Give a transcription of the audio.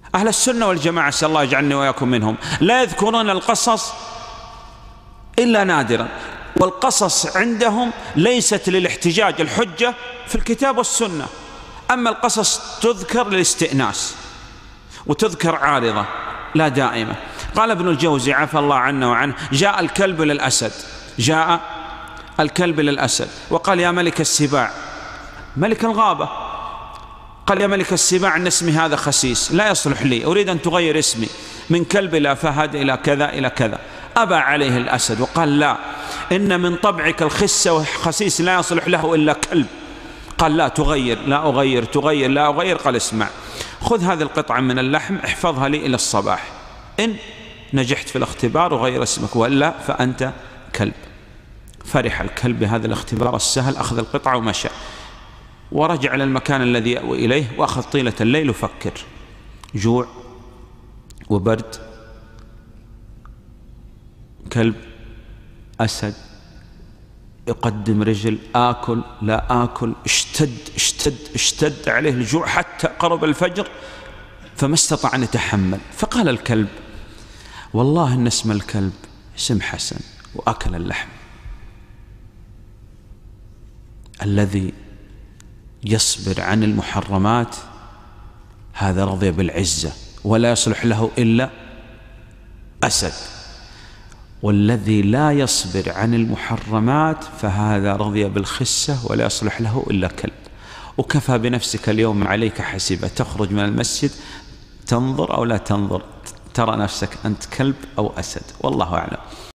أهل السنة والجماعة أسأل الله يجعلني وإياكم منهم لا يذكرون القصص إلا نادرا، والقصص عندهم ليست للاحتجاج، الحجة في الكتاب والسنة. أما القصص تذكر للاستئناس وتذكر عارضة لا دائمة. قال ابن الجوزي عفى الله عنه وعنه: جاء الكلب للأسد، جاء الكلب للأسد وقال: يا ملك السباع، ملك الغابة، قال: يا ملك السباع إن اسمي هذا خسيس لا يصلح لي، أريد أن تغير اسمي من كلب إلى فهد إلى كذا إلى كذا. أبى عليه الأسد وقال: لا، إن من طبعك الخس وخسيس لا يصلح له إلا كلب. قال: لا تغير، لا أغير، تغير، لا أغير. قال: اسمع، خذ هذه القطعة من اللحم احفظها لي إلى الصباح، إن نجحت في الاختبار وغير اسمك، وإلا فأنت كلب. فرح الكلب بهذا الاختبار السهل، أخذ القطعة ومشى ورجع إلى المكان الذي يأوي إليه، وأخذ طيلة الليل وفكر، جوع وبرد، كلب، أسد، يقدم رجل، آكل لا آكل، اشتد عليه الجوع حتى قرب الفجر فما استطاع أن يتحمل. فقال الكلب: والله إن اسم الكلب اسم حسن. وأكل اللحم. الذي يصبر عن المحرمات هذا رضي بالعزة ولا يصلح له إلا أسد، والذي لا يصبر عن المحرمات فهذا رضي بالخسة ولا يصلح له إلا كلب. وكفى بنفسك اليوم عليك حسيبة، تخرج من المسجد تنظر أو لا تنظر، ترى نفسك أنت كلب أو أسد. والله أعلم.